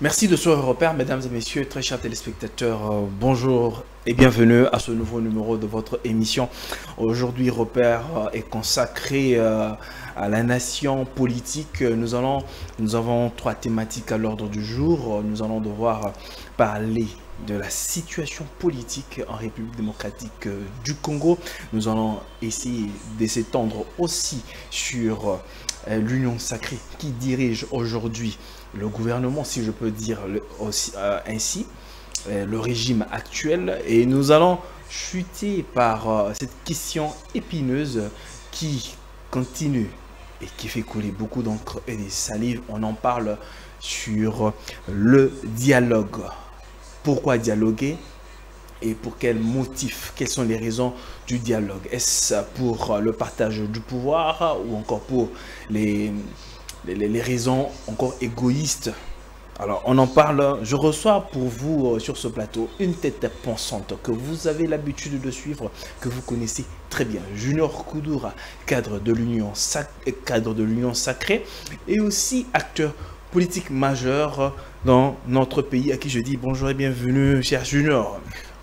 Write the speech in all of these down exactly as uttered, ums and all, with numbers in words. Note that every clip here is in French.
Merci de ce repère, mesdames et messieurs, très chers téléspectateurs. Euh, bonjour et bienvenue à ce nouveau numéro de votre émission. Aujourd'hui, Repère euh, est consacré euh, à la nation politique. Nous, allons, nous avons trois thématiques à l'ordre du jour. Nous allons devoir parler de la situation politique en République démocratique du Congo. Nous allons essayer de s'étendre aussi sur euh, l'Union sacrée qui dirige aujourd'hui le gouvernement, si je peux dire le, aussi, euh, ainsi, euh, le régime actuel. Et nous allons chuter par euh, cette question épineuse qui continue et qui fait couler beaucoup d'encre et des salives. On en parle sur le dialogue. Pourquoi dialoguer et pour quel motif? Quelles sont les raisons du dialogue? Est-ce pour le partage du pouvoir ou encore pour les... Les, les raisons encore égoïstes? Alors, on en parle. Je reçois pour vous euh, sur ce plateau une tête pensante que vous avez l'habitude de suivre, que vous connaissez très bien. Junior Koudoura, cadre de l'Union cadre de l'Union sacrée et aussi acteur politique majeur dans notre pays, à qui je dis bonjour et bienvenue, cher Junior.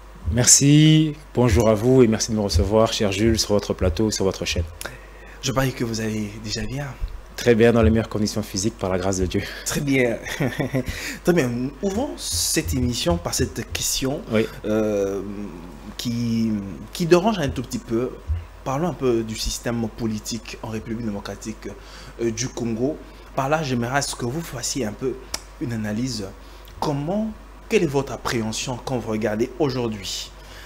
Merci, bonjour à vous et merci de me recevoir, cher Jules, sur votre plateau, sur votre chaîne. Je parie que vous allez déjà bien. Très bien, dans les meilleures conditions physiques, par la grâce de Dieu. Très bien. Très bien. Ouvrons cette émission par cette question oui. euh, qui, qui dérange un tout petit peu. Parlons un peu du système politique en République démocratique euh, du Congo. Par là, j'aimerais à ce que vous fassiez un peu une analyse. Comment, quelle est votre appréhension quand vous regardez aujourd'hui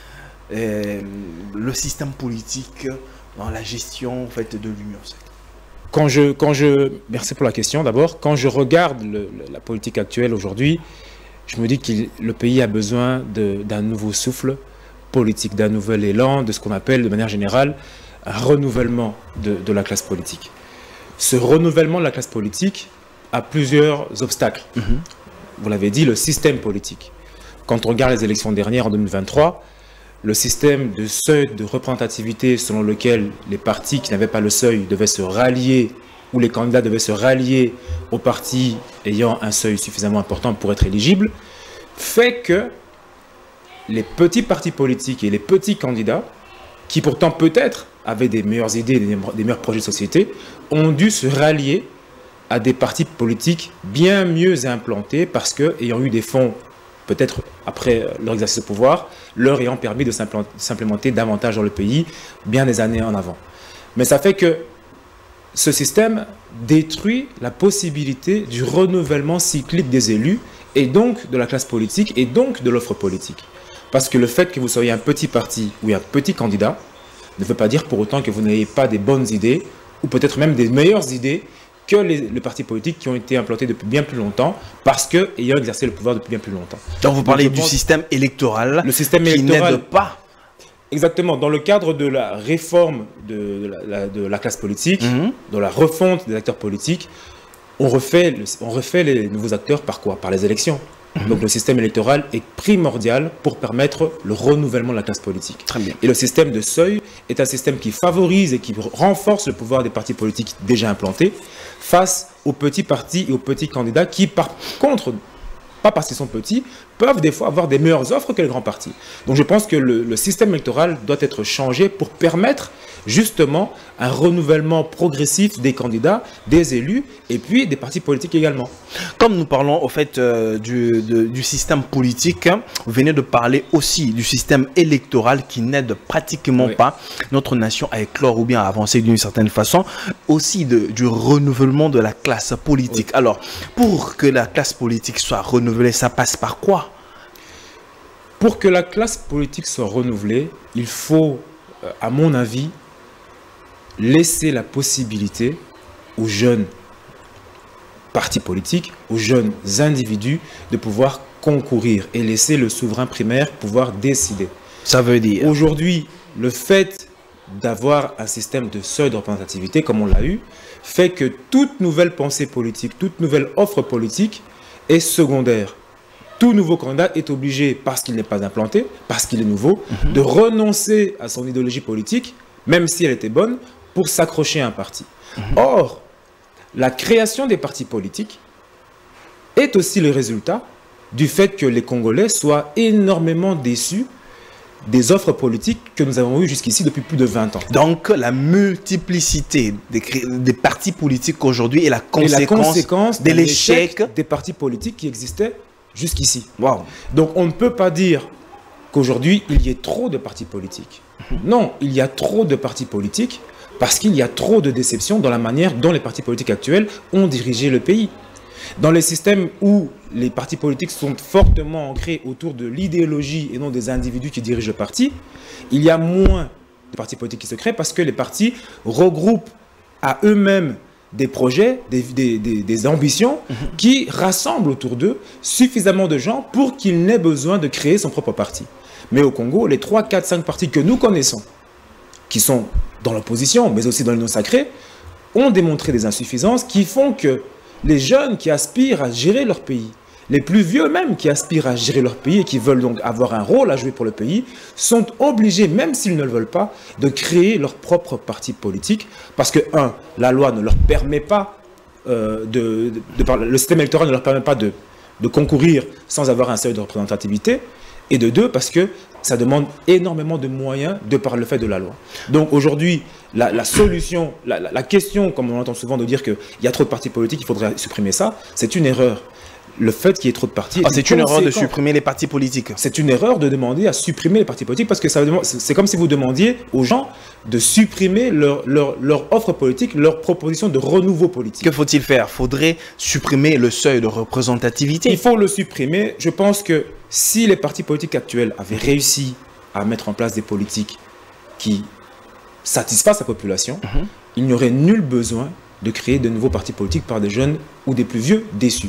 euh, le système politique dans la gestion en fait, de l'Union sacrée? Quand je, quand je, merci pour la question d'abord. Quand je regarde le, la politique actuelle aujourd'hui, je me dis que le pays a besoin d'un nouveau souffle politique, d'un nouvel élan, de ce qu'on appelle de manière générale un renouvellement de, de la classe politique. Ce renouvellement de la classe politique a plusieurs obstacles. Mm-hmm. Vous l'avez dit, le système politique. Quand on regarde les élections dernières en deux mille vingt-trois, le système de seuil de représentativité selon lequel les partis qui n'avaient pas le seuil devaient se rallier, ou les candidats devaient se rallier aux partis ayant un seuil suffisamment important pour être éligibles, fait que les petits partis politiques et les petits candidats, qui pourtant peut-être avaient des meilleures idées, des, des meilleurs projets de société, ont dû se rallier à des partis politiques bien mieux implantés parce que, ayant eu des fonds peut-être après leur exercice de pouvoir, leur ayant permis de s'implémenter davantage dans le pays, bien des années en avant. Mais ça fait que ce système détruit la possibilité du renouvellement cyclique des élus et donc de la classe politique et donc de l'offre politique. Parce que le fait que vous soyez un petit parti ou un petit candidat ne veut pas dire pour autant que vous n'ayez pas des bonnes idées ou peut-être même des meilleures idées que les, les partis politiques qui ont été implantés depuis bien plus longtemps, parce que ayant exercé le pouvoir depuis bien plus longtemps. Donc vous parlez Donc, du pense, système électoral, le système qui n'aide pas. Exactement. Dans le cadre de la réforme de, de, la, de la classe politique, mm-hmm. dans la refonte des acteurs politiques, on refait, le, on refait les nouveaux acteurs par quoi? Par les élections. Mm-hmm. Donc le système électoral est primordial pour permettre le renouvellement de la classe politique. Très bien. Et le système de seuil est un système qui favorise et qui renforce le pouvoir des partis politiques déjà implantés face aux petits partis et aux petits candidats qui, par contre, pas parce qu'ils sont petits, peuvent des fois avoir des meilleures offres que les grands partis. Donc je pense que le, le système électoral doit être changé pour permettre justement un renouvellement progressif des candidats, des élus et puis des partis politiques également. Comme nous parlons au fait euh, du, de, du système politique, hein, vous venez de parler aussi du système électoral qui n'aide pratiquement oui. pas notre nation à éclore ou bien à avancer d'une certaine façon, aussi de, du renouvellement de la classe politique. Oui. Alors, pour que la classe politique soit renouvelée, ça passe par quoi? Pour que la classe politique soit renouvelée, il faut, euh, à mon avis, laisser la possibilité aux jeunes partis politiques, aux jeunes individus de pouvoir concourir et laisser le souverain primaire pouvoir décider. Ça veut dire... Aujourd'hui, le fait d'avoir un système de seuil de représentativité, comme on l'a eu, fait que toute nouvelle pensée politique, toute nouvelle offre politique est secondaire. Tout nouveau candidat est obligé, parce qu'il n'est pas implanté, parce qu'il est nouveau, mm-hmm. de renoncer à son idéologie politique, même si elle était bonne, pour s'accrocher à un parti. Mmh. Or, la création des partis politiques est aussi le résultat du fait que les Congolais soient énormément déçus des offres politiques que nous avons eues jusqu'ici depuis plus de vingt ans. Donc, la multiplicité des, des partis politiques aujourd'hui est la conséquence, et la conséquence de l'échec des partis politiques qui existaient jusqu'ici. Wow. Donc, on ne peut pas dire qu'aujourd'hui, il y ait trop de partis politiques. Non, il y a trop de partis politiques parce qu'il y a trop de déceptions dans la manière dont les partis politiques actuels ont dirigé le pays. Dans les systèmes où les partis politiques sont fortement ancrés autour de l'idéologie et non des individus qui dirigent le parti, il y a moins de partis politiques qui se créent parce que les partis regroupent à eux-mêmes des projets, des, des, des, des ambitions mmh. qui rassemblent autour d'eux suffisamment de gens pour qu'ils n'aient besoin de créer son propre parti. Mais au Congo, les trois, quatre, cinq partis que nous connaissons, qui sont dans l'opposition, mais aussi dans l'Union sacrée, ont démontré des insuffisances qui font que les jeunes qui aspirent à gérer leur pays, les plus vieux même qui aspirent à gérer leur pays et qui veulent donc avoir un rôle à jouer pour le pays, sont obligés, même s'ils ne le veulent pas, de créer leur propre parti politique. Parce que, un, la loi ne leur permet pas, euh, de, de, de, le système électoral ne leur permet pas de, de concourir sans avoir un seuil de représentativité. Et de deux, parce que ça demande énormément de moyens de par le fait de la loi. Donc aujourd'hui, la, la solution, la, la, la question, comme on entend souvent de dire qu'il y a trop de partis politiques, il faudrait supprimer ça, c'est une erreur. Le fait qu'il y ait trop de partis... Ah, c'est une erreur de supprimer les partis politiques. C'est une erreur de demander à supprimer les partis politiques parce que c'est comme si vous demandiez aux gens de supprimer leur, leur, leur offre politique, leur proposition de renouveau politique. Que faut-il faire? Faudrait supprimer le seuil de représentativité. Il faut le supprimer. Je pense que si les partis politiques actuels avaient réussi à mettre en place des politiques qui satisfassent la population, mmh. il n'y aurait nul besoin de créer de nouveaux partis politiques par des jeunes ou des plus vieux déçus.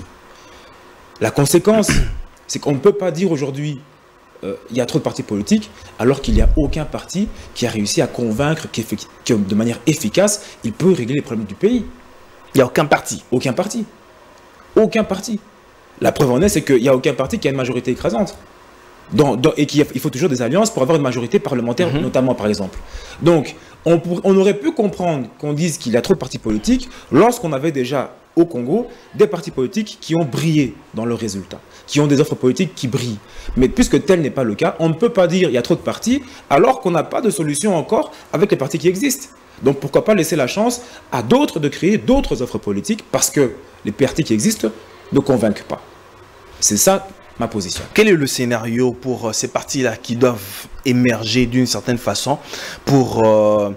La conséquence, c'est qu'on ne peut pas dire aujourd'hui qu'il euh, y a trop de partis politiques alors qu'il n'y a aucun parti qui a réussi à convaincre que de manière efficace, il peut régler les problèmes du pays. Il n'y a aucun parti. Aucun parti. Aucun parti. La preuve en est, c'est qu'il n'y a aucun parti qui a une majorité écrasante. Dans, dans, et qu'il faut toujours des alliances pour avoir une majorité parlementaire, mmh. notamment par exemple. Donc, on, pour, on aurait pu comprendre qu'on dise qu'il y a trop de partis politiques lorsqu'on avait déjà au Congo des partis politiques qui ont brillé dans leurs résultats, qui ont des offres politiques qui brillent. Mais puisque tel n'est pas le cas, on ne peut pas dire qu'il y a trop de partis alors qu'on n'a pas de solution encore avec les partis qui existent. Donc pourquoi pas laisser la chance à d'autres de créer d'autres offres politiques parce que les partis qui existent ne convainquent pas. C'est ça ma position. Quel est le scénario pour ces partis-là qui doivent émerger d'une certaine façon pour euh,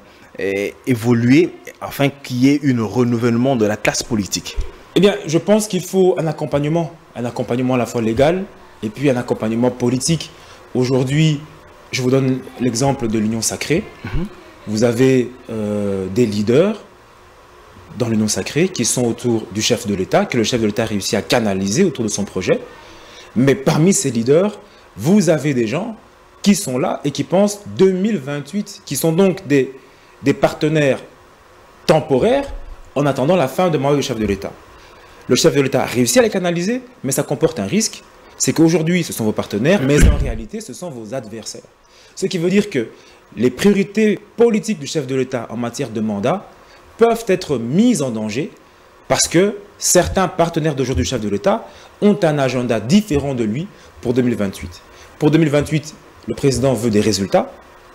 évoluer afin qu'il y ait un renouvellement de la classe politique? Eh bien, je pense qu'il faut un accompagnement, un accompagnement à la fois légal et puis un accompagnement politique. Aujourd'hui, je vous donne l'exemple de l'Union sacrée. Mm-hmm. Vous avez euh, des leaders dans l'Union sacrée qui sont autour du chef de l'État, que le chef de l'État a réussi à canaliser autour de son projet. Mais parmi ces leaders, vous avez des gens qui sont là et qui pensent deux mille vingt-huit, qui sont donc des, des partenaires temporaires en attendant la fin de mandat du chef de l'État. Le chef de l'État a réussi à les canaliser, mais ça comporte un risque. C'est qu'aujourd'hui, ce sont vos partenaires, mais en réalité, ce sont vos adversaires. Ce qui veut dire que les priorités politiques du chef de l'État en matière de mandat peuvent être mises en danger parce que certains partenaires d'aujourd'hui du chef de l'État ont un agenda différent de lui pour deux mille vingt-huit. Pour deux mille vingt-huit, le président veut des résultats.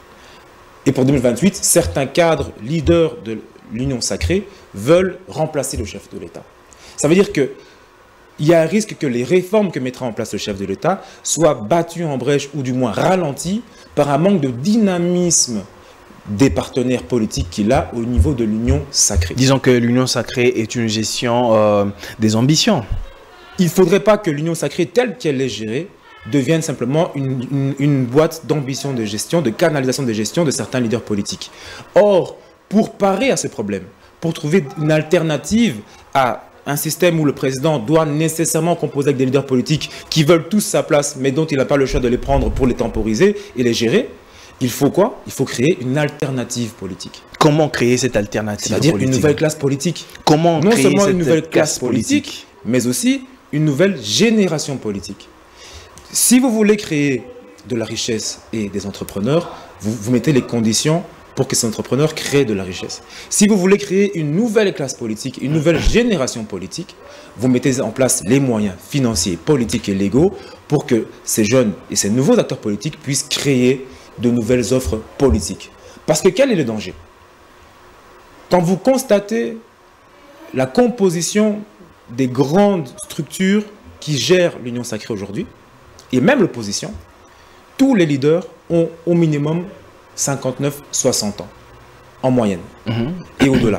Et pour deux mille vingt-huit, certains cadres leaders de l'Union sacrée veulent remplacer le chef de l'État. Ça veut dire qu'il y a un risque que les réformes que mettra en place le chef de l'État soient battues en brèche ou du moins ralenties par un manque de dynamisme des partenaires politiques qu'il a au niveau de l'Union sacrée. Disons que l'Union sacrée est une gestion euh, des ambitions. Il ne faudrait pas que l'Union sacrée, telle qu'elle est gérée, devienne simplement une, une, une boîte d'ambition de gestion, de canalisation de gestion de certains leaders politiques. Or, pour parer à ce problème, pour trouver une alternative à un système où le président doit nécessairement composer avec des leaders politiques qui veulent tous sa place, mais dont il n'a pas le choix de les prendre pour les temporiser et les gérer, il faut quoi? Il faut créer une alternative politique. Comment créer cette alternative politique? C'est-à-dire une nouvelle classe politique. Comment non créer seulement cette une nouvelle classe classe politique, politique, mais aussi une nouvelle génération politique. Si vous voulez créer de la richesse et des entrepreneurs, vous, vous mettez les conditions pour que ces entrepreneurs créent de la richesse. Si vous voulez créer une nouvelle classe politique, une nouvelle génération politique, vous mettez en place les moyens financiers, politiques et légaux pour que ces jeunes et ces nouveaux acteurs politiques puissent créer de nouvelles offres politiques. Parce que quel est le danger? Quand vous constatez la composition des grandes structures qui gèrent l'Union sacrée aujourd'hui, et même l'opposition, tous les leaders ont au minimum cinquante-neuf à soixante ans, en moyenne, mmh. et au-delà.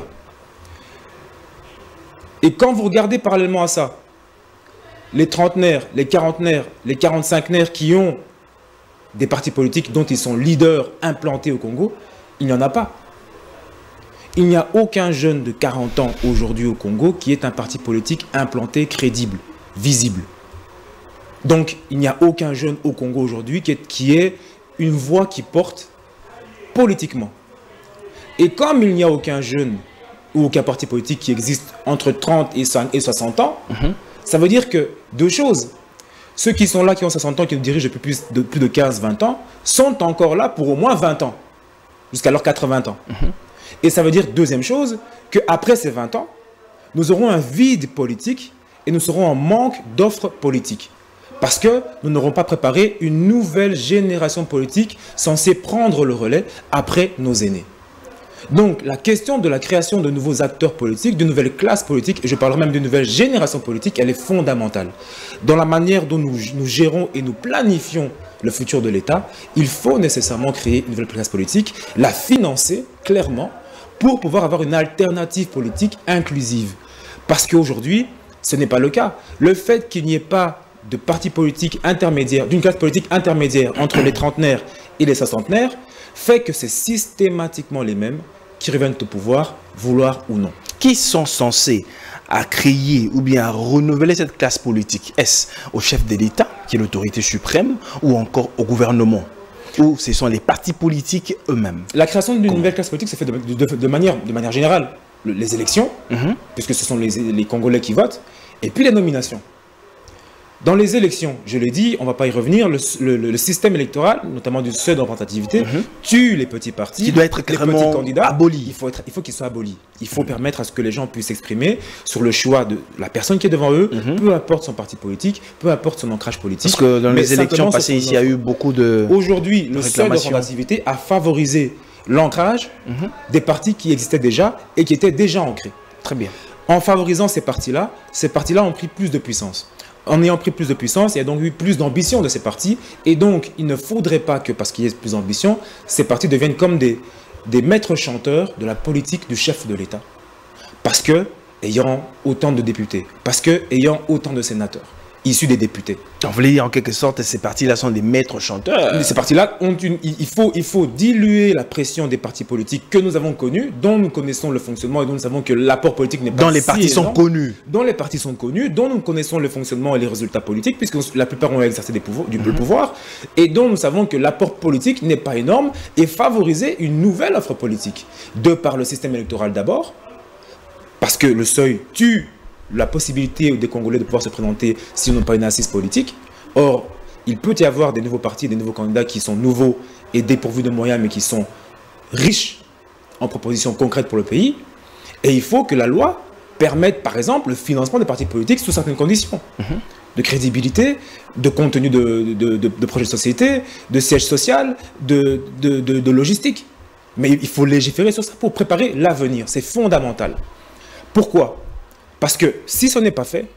Et quand vous regardez parallèlement à ça, les trentenaires, les quarantenaires, les quarante-cinquaires qui ont des partis politiques dont ils sont leaders implantés au Congo, il n'y en a pas. Il n'y a aucun jeune de quarante ans aujourd'hui au Congo qui est un parti politique implanté, crédible, visible. Donc, il n'y a aucun jeune au Congo aujourd'hui qui est, qui est une voix qui porte politiquement. Et comme il n'y a aucun jeune ou aucun parti politique qui existe entre trente et soixante ans, mmh. ça veut dire que deux choses. Ceux qui sont là, qui ont soixante ans, qui nous dirigent depuis plus de, plus de quinze à vingt ans, sont encore là pour au moins vingt ans, jusqu'à leurs quatre-vingts ans. Mmh. Et ça veut dire, deuxième chose, qu'après ces vingt ans, nous aurons un vide politique et nous serons en manque d'offres politiques. Parce que nous n'aurons pas préparé une nouvelle génération politique censée prendre le relais après nos aînés. Donc, la question de la création de nouveaux acteurs politiques, de nouvelles classes politiques, et je parlerai même d'une nouvelle génération politique, elle est fondamentale. Dans la manière dont nous, nous gérons et nous planifions le futur de l'État, il faut nécessairement créer une nouvelle classe politique, la financer clairement, pour pouvoir avoir une alternative politique inclusive. Parce qu'aujourd'hui, ce n'est pas le cas. Le fait qu'il n'y ait pas de parti politique intermédiaire, d'une classe politique intermédiaire entre les trentenaires et les soixantenaires, fait que c'est systématiquement les mêmes qui reviennent au pouvoir, vouloir ou non. Qui sont censés à créer ou bien à renouveler cette classe politique? Est-ce au chef de l'État, qui est l'autorité suprême, ou encore au gouvernement? Ou ce sont les partis politiques eux-mêmes? La création d'une nouvelle classe politique se fait de, de, de, manière, de manière générale. Les élections, mmh. puisque ce sont les, les Congolais qui votent, et puis les nominations. Dans les élections, je l'ai dit, on ne va pas y revenir, le, le, le système électoral, notamment du seuil de représentativité, mmh. tue les petits partis, qui doit être clairement les petits candidats, aboli. Il faut, faut qu'il soit aboli. Il faut mmh. permettre à ce que les gens puissent s'exprimer sur le choix de la personne qui est devant eux, mmh. peu importe son parti politique, peu importe son ancrage politique. Parce que dans les élections passées, ici, il y a eu beaucoup de Aujourd'hui, le seuil de représentativité a favorisé l'ancrage mmh. des partis qui existaient déjà et qui étaient déjà ancrés. Très bien. En favorisant ces partis-là, ces partis-là ont pris plus de puissance. En ayant pris plus de puissance, il y a donc eu plus d'ambition de ces partis. Et donc, il ne faudrait pas que, parce qu'il y ait plus d'ambition, ces partis deviennent comme des, des maîtres chanteurs de la politique du chef de l'État. Parce que, ayant autant de députés, parce que, ayant autant de sénateurs, issus des députés. On voulait dire en quelque sorte que ces partis-là sont des maîtres chanteurs. Ces partis-là ont une... Il faut, il faut diluer la pression des partis politiques que nous avons connus, dont nous connaissons le fonctionnement et dont nous savons que l'apport politique n'est pas Dont les si partis énorme, sont connus. Dont les partis sont connus, dont nous connaissons le fonctionnement et les résultats politiques, puisque la plupart ont exercé des pouvoirs, du mm-hmm. pouvoir, et dont nous savons que l'apport politique n'est pas énorme et favoriser une nouvelle offre politique. De par le système électoral d'abord, parce que le seuil tue la possibilité des Congolais de pouvoir se présenter s'ils n'ont pas une assise politique. Or, il peut y avoir des nouveaux partis, des nouveaux candidats qui sont nouveaux et dépourvus de moyens, mais qui sont riches en propositions concrètes pour le pays. Et il faut que la loi permette, par exemple, le financement des partis politiques sous certaines conditions. Mmh. De crédibilité, de contenu de, de, de, de projet de société, de siège social, de, de, de, de logistique. Mais il faut légiférer sur ça pour préparer l'avenir. C'est fondamental. Pourquoi ? Parce que si ce n'est pas fait,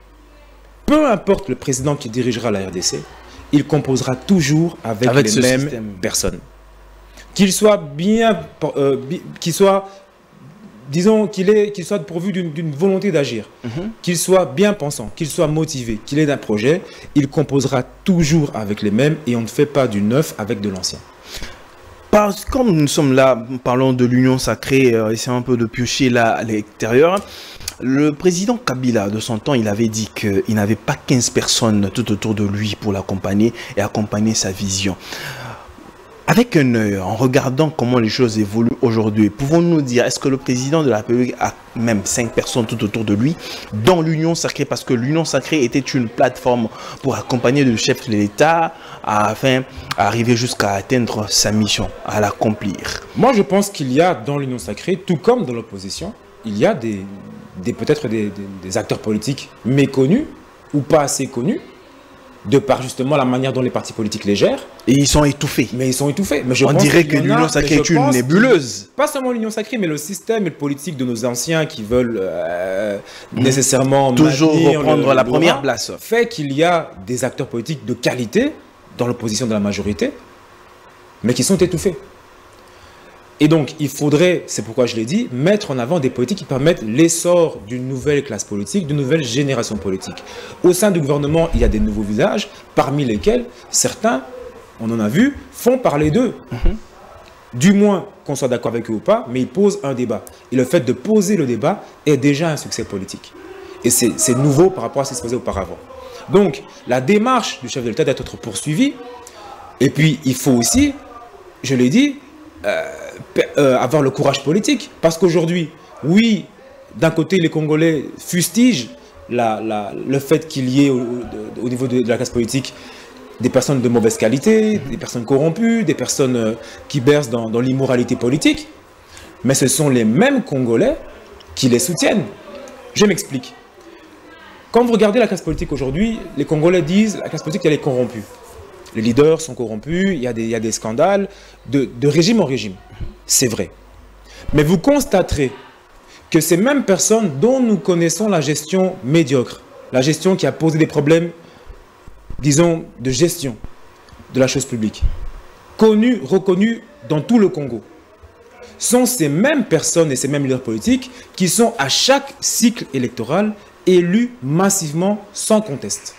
peu importe le président qui dirigera la R D C, il composera toujours avec, avec les mêmes système. personnes. Qu'il soit bien, euh, qu'il soit, disons, qu'il est, qu'il soit pourvu d'une volonté d'agir, mm-hmm. qu'il soit bien pensant, qu'il soit motivé, qu'il ait d'un projet, il composera toujours avec les mêmes et on ne fait pas du neuf avec de l'ancien. Parce que comme nous sommes là, parlons de l'union sacrée, euh, essayons un peu de piocher là à l'extérieur. Le président Kabila, de son temps, il avait dit qu'il n'avait pas quinze personnes tout autour de lui pour l'accompagner et accompagner sa vision. Avec un œil, en regardant comment les choses évoluent aujourd'hui, pouvons-nous dire, est-ce que le président de la République a même cinq personnes tout autour de lui dans l'Union Sacrée, parce que l'Union Sacrée était une plateforme pour accompagner le chef de l'État afin d'arriver jusqu'à atteindre sa mission, à l'accomplir? Moi, je pense qu'il y a dans l'Union Sacrée, tout comme dans l'opposition, il y a des, des peut-être des, des, des acteurs politiques méconnus ou pas assez connus, de par justement la manière dont les partis politiques les gèrent. Et ils sont étouffés. Mais ils sont étouffés. Mais je On pense dirait qu'il que y en l'Union a, Sacrée mais est je une pense nébuleuse. qu'il- Pas seulement l'Union Sacrée, mais le système et le politique de nos anciens qui veulent euh, nécessairement Toujours maintenir reprendre le- la le première rang, place. fait qu'il y a des acteurs politiques de qualité dans l'opposition de la majorité, mais qui sont étouffés. Et donc, il faudrait, c'est pourquoi je l'ai dit, mettre en avant des politiques qui permettent l'essor d'une nouvelle classe politique, d'une nouvelle génération politique. Au sein du gouvernement, il y a des nouveaux visages, parmi lesquels certains, on en a vu, font parler d'eux. Du moins, qu'on soit d'accord avec eux ou pas, mais ils posent un débat. Et le fait de poser le débat est déjà un succès politique. Et c'est c'est nouveau par rapport à ce qui se faisait auparavant. Donc, la démarche du chef de l'État doit être poursuivie. Et puis, il faut aussi, je l'ai dit, euh, euh, avoir le courage politique. Parce qu'aujourd'hui, oui, d'un côté, les Congolais fustigent la, la, le fait qu'il y ait au, au niveau de, de la classe politique des personnes de mauvaise qualité, des personnes corrompues, des personnes euh, qui bercent dans, dans l'immoralité politique. Mais ce sont les mêmes Congolais qui les soutiennent. Je m'explique. Quand vous regardez la classe politique aujourd'hui, les Congolais disent que la classe politique elle est corrompue. Les leaders sont corrompus, il y a des, il y a des scandales de, de régime en régime. C'est vrai. Mais vous constaterez que ces mêmes personnes dont nous connaissons la gestion médiocre, la gestion qui a posé des problèmes, disons, de gestion de la chose publique, connues, reconnues dans tout le Congo, sont ces mêmes personnes et ces mêmes leaders politiques qui sont à chaque cycle électoral élus massivement sans conteste.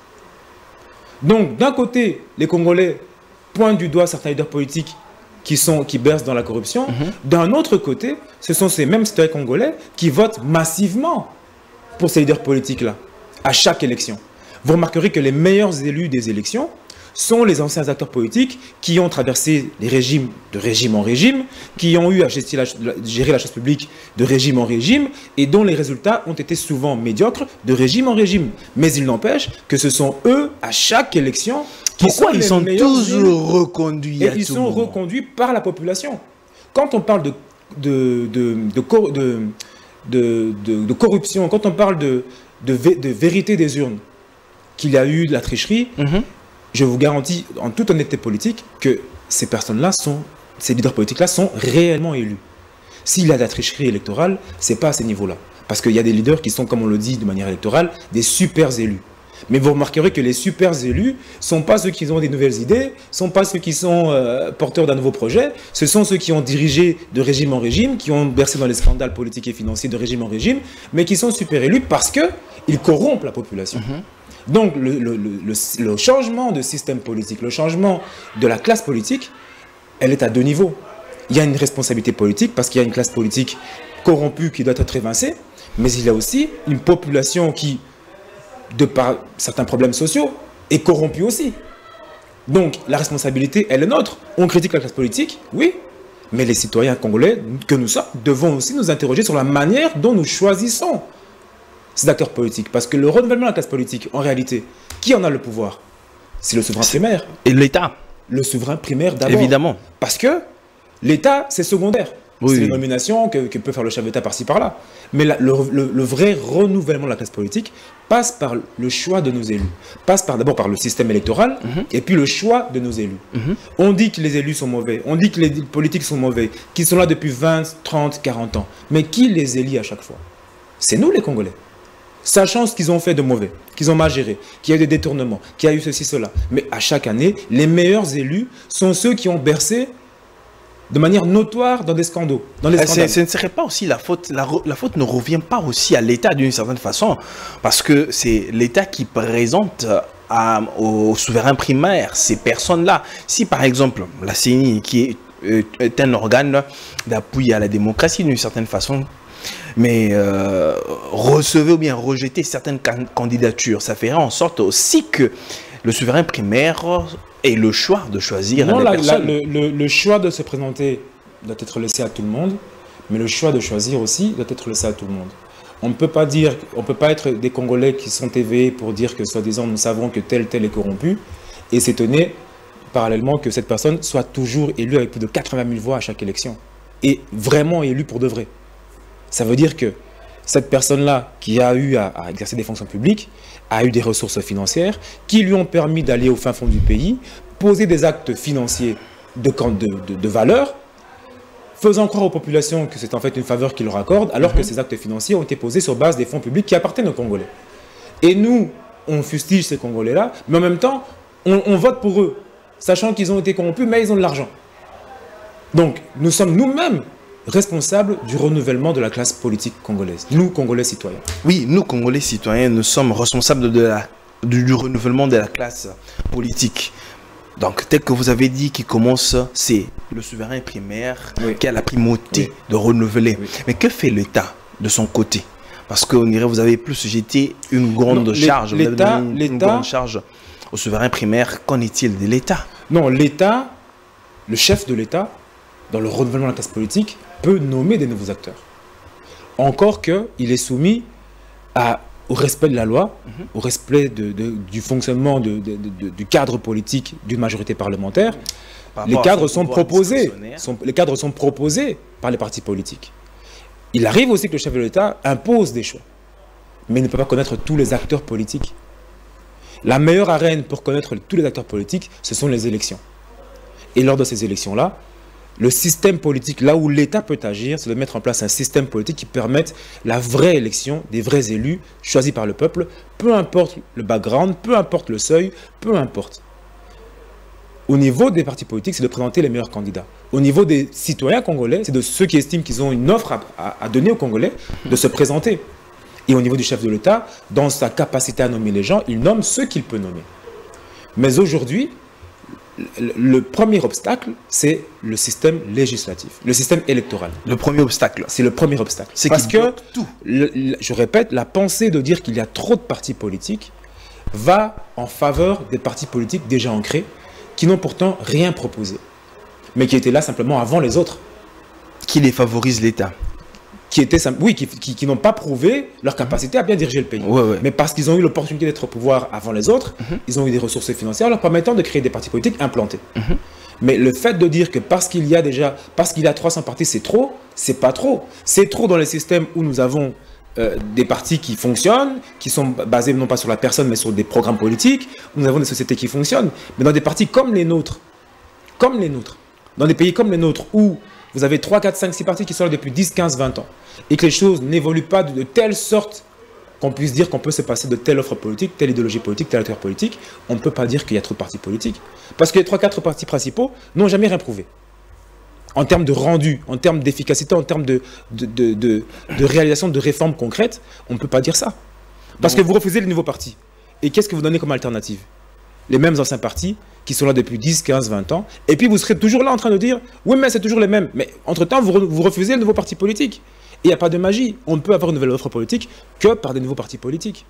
Donc, d'un côté, les Congolais pointent du doigt certains leaders politiques qui, sont, qui bercent dans la corruption. Mm-hmm. D'un autre côté, ce sont ces mêmes citoyens congolais qui votent massivement pour ces leaders politiques-là, à chaque élection. Vous remarquerez que les meilleurs élus des élections sont les anciens acteurs politiques qui ont traversé les régimes de régime en régime, qui ont eu à gérer la, gérer la chose publique de régime en régime, et dont les résultats ont été souvent médiocres de régime en régime. Mais il n'empêche que ce sont eux, à chaque élection, qui Pourquoi sont ils les sont meilleurs toujours élus, reconduits et à ils tout sont moment. reconduits par la population. Quand on parle de, de, de, de, cor- de, de, de, de corruption, quand on parle de, de, vé- de vérité des urnes, qu'il y a eu de la tricherie, Mhm. je vous garantis, en toute honnêteté politique, que ces personnes-là sont, ces leaders politiques-là sont réellement élus. S'il y a de la tricherie électorale, c'est pas à ces niveaux-là. Parce qu'il y a des leaders qui sont, comme on le dit de manière électorale, des super élus. Mais vous remarquerez que les super élus ne sont pas ceux qui ont des nouvelles idées, ne sont pas ceux qui sont euh, porteurs d'un nouveau projet, ce sont ceux qui ont dirigé de régime en régime, qui ont bercé dans les scandales politiques et financiers de régime en régime, mais qui sont super élus parce qu'ils corrompent la population. Mm-hmm. Donc le, le, le, le, le changement de système politique, le changement de la classe politique, elle est à deux niveaux. Il y a une responsabilité politique parce qu'il y a une classe politique corrompue qui doit être évincée, mais il y a aussi une population qui, de par certains problèmes sociaux, est corrompue aussi. Donc la responsabilité, elle est nôtre. On critique la classe politique, oui, mais les citoyens congolais que nous sommes devons aussi nous interroger sur la manière dont nous choisissons ces acteurs politiques. Parce que le renouvellement de la classe politique, en réalité, qui en a le pouvoir? C'est le souverain primaire. Et l'État. Le souverain primaire d'abord. Évidemment. Parce que l'État, c'est secondaire. Oui, c'est oui. les nominations que, que peut faire le chef d'État par-ci par-là. Mais la- le, le- le vrai renouvellement de la classe politique passe par le choix de nos élus. Passe par d'abord par le système électoral Mhm. et puis le choix de nos élus. Mhm. On dit que les élus sont mauvais, on dit que les politiques sont mauvais, qu'ils sont là depuis vingt, trente, quarante ans. Mais qui les élit à chaque fois? C'est nous les Congolais. Sachant ce qu'ils ont fait de mauvais, qu'ils ont mal géré, qu'il y a eu des détournements, qu'il y a eu ceci, cela. Mais à chaque année, les meilleurs élus sont ceux qui ont bercé de manière notoire dans des scandaux. Dans les Euh, scandales. c'est- Ce ne serait pas aussi la faute, la, re- la faute ne revient pas aussi à l'État d'une certaine façon, parce que c'est l'État qui présente euh, à- au souverain primaire ces personnes-là. Si par exemple la C E N I, qui est, euh, est un organe d'appui à la démocratie d'une certaine façon, mais euh, recevait ou bien rejetait certaines can- candidatures, ça ferait en sorte aussi que le souverain primaire Et le choix de choisir non, les la, personnes. la, le, le, le choix de se présenter doit être laissé à tout le monde, mais le choix de choisir aussi doit être laissé à tout le monde. On ne peut pas dire, on peut pas être des Congolais qui sont éveillés pour dire que, soi-disant, nous savons que tel, tel est corrompu, et s'étonner parallèlement que cette personne soit toujours élue avec plus de quatre-vingt mille voix à chaque élection. Et vraiment élue pour de vrai. Ça veut dire que cette personne-là, qui a eu à, à exercer des fonctions publiques, a eu des ressources financières, qui lui ont permis d'aller au fin fond du pays, poser des actes financiers de, de, de, de valeur, faisant croire aux populations que c'est en fait une faveur qu'ils leur accordent, alors mm-hmm. que ces actes financiers ont été posés sur base des fonds publics qui appartiennent aux Congolais. Et nous, on fustige ces Congolais-là, mais en même temps, on, on vote pour eux, sachant qu'ils ont été corrompus, mais ils ont de l'argent. Donc, nous sommes nous-mêmes responsables du renouvellement de la classe politique congolaise. Nous, Congolais citoyens. Oui, nous, Congolais citoyens, nous sommes responsables de la, du, du renouvellement de la classe politique. Donc, tel que vous avez dit, qui commence, c'est le souverain primaire oui. qui a la primauté oui. de renouveler. Oui. Mais que fait l'État de son côté? Parce que on dirait vous avez plus jeté une grande non, charge. L'État, une, une grande charge au souverain primaire. Qu'en est-il de l'État? Non, l'État, le chef de l'État, dans le renouvellement de la classe politique, peut nommer des nouveaux acteurs. Encore qu'il est soumis à, au respect de la loi, mm-hmm. au respect de, de, du fonctionnement de, de, de, du cadre politique d'une majorité parlementaire. Les cadres sont proposés, sont, les cadres sont proposés par les partis politiques. Il arrive aussi que le chef de l'État impose des choix, mais il ne peut pas connaître tous les acteurs politiques. La meilleure arène pour connaître tous les acteurs politiques, ce sont les élections. Et lors de ces élections-là, le système politique, là où l'État peut agir, c'est de mettre en place un système politique qui permette la vraie élection des vrais élus choisis par le peuple, peu importe le background, peu importe le seuil, peu importe. Au niveau des partis politiques, c'est de présenter les meilleurs candidats. Au niveau des citoyens congolais, c'est de ceux qui estiment qu'ils ont une offre à, à, à donner aux Congolais, de se présenter. Et au niveau du chef de l'État, dans sa capacité à nommer les gens, il nomme ceux qu'il peut nommer. Mais aujourd'hui, le premier obstacle, c'est le système législatif, le système électoral. Le premier obstacle. C'est le premier obstacle. C'est parce que, tout. Le, le, je répète, la pensée de dire qu'il y a trop de partis politiques va en faveur des partis politiques déjà ancrés, qui n'ont pourtant rien proposé, mais qui étaient là simplement avant les autres. Qui les favorise l'État. Qui étaient, oui, qui, qui, qui n'ont pas prouvé leur capacité à bien diriger le pays. Ouais, ouais. Mais parce qu'ils ont eu l'opportunité d'être au pouvoir avant les autres, mm-hmm. ils ont eu des ressources financières leur permettant de créer des partis politiques implantés. Mm-hmm. Mais le fait de dire que parce qu'il y a déjà, parce qu'il y a trois cents partis, c'est trop, c'est pas trop. C'est trop dans les systèmes où nous avons euh, des partis qui fonctionnent, qui sont basés non pas sur la personne, mais sur des programmes politiques, où nous avons des sociétés qui fonctionnent. Mais dans des partis comme les nôtres, comme les nôtres, dans des pays comme les nôtres, où vous avez trois, quatre, cinq, six partis qui sont là depuis dix, quinze, vingt ans, et que les choses n'évoluent pas de, de telle sorte qu'on puisse dire qu'on peut se passer de telle offre politique, telle idéologie politique, tel acteur politique, on ne peut pas dire qu'il y a trop de partis politiques. Parce que les trois, quatre partis principaux n'ont jamais rien prouvé. En termes de rendu, en termes d'efficacité, en termes de, de, de, de, de réalisation de réformes concrètes, on ne peut pas dire ça. Parce bon. que vous refusez les nouveaux partis. Et qu'est-ce que vous donnez comme alternative? Les mêmes anciens partis qui sont là depuis dix, quinze, vingt ans. Et puis vous serez toujours là en train de dire « Oui, mais c'est toujours les mêmes. » Mais entre-temps, vous, re vous refusez les nouveaux partis politiques. Et il n'y a pas de magie. On ne peut avoir une nouvelle offre politique que par des nouveaux partis politiques.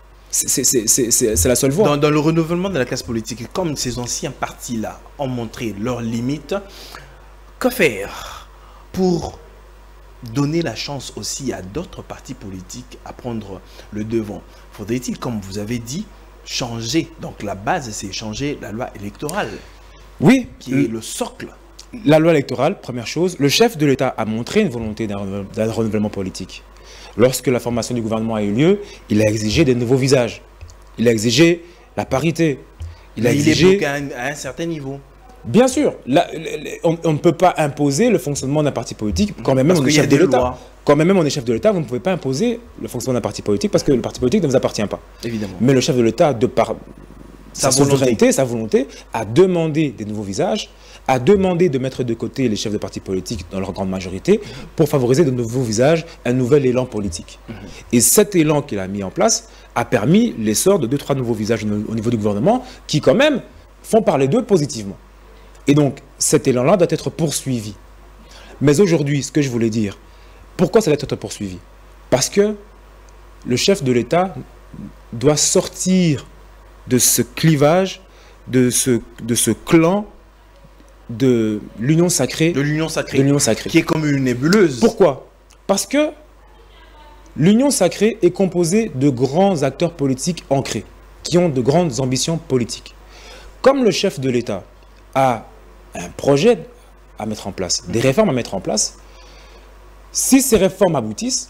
C'est la seule voie. Dans, dans le renouvellement de la classe politique, comme ces anciens partis-là ont montré leurs limites, que faire pour donner la chance aussi à d'autres partis politiques à prendre le devant? Faudrait-il, comme vous avez dit, changer? Donc la base, c'est changer la loi électorale. Oui. Qui est le socle. La loi électorale, première chose, le chef de l'État a montré une volonté d'un renouvellement politique. Lorsque la formation du gouvernement a eu lieu, il a exigé des nouveaux visages. Il a exigé la parité. Il a Mais exigé... il est bloqué à un, à un certain niveau. Bien sûr, là, on, on ne peut pas imposer le fonctionnement d'un parti politique quand même, même on est chef de l'État. Quand même, même on est chef de l'État, vous ne pouvez pas imposer le fonctionnement d'un parti politique parce que le parti politique ne vous appartient pas. Évidemment. Mais le chef de l'État, de par sa, sa souveraineté, sa volonté, a demandé des nouveaux visages, a demandé de mettre de côté les chefs de partis politiques dans leur grande majorité pour favoriser de nouveaux visages, un nouvel élan politique. Mmh. Et cet élan qu'il a mis en place a permis l'essor de deux, trois nouveaux visages au niveau du gouvernement qui quand même font parler d'eux positivement. Et donc, cet élan-là doit être poursuivi. Mais aujourd'hui, ce que je voulais dire, pourquoi ça doit être poursuivi? Parce que le chef de l'État doit sortir de ce clivage de ce, de ce clan de l'union sacrée, de l'union sacrée, de l'union sacrée, qui est comme une nébuleuse. Pourquoi? Parce que l'union sacrée est composée de grands acteurs politiques ancrés, qui ont de grandes ambitions politiques. Comme le chef de l'État a un projet à mettre en place, des réformes à mettre en place, si ces réformes aboutissent,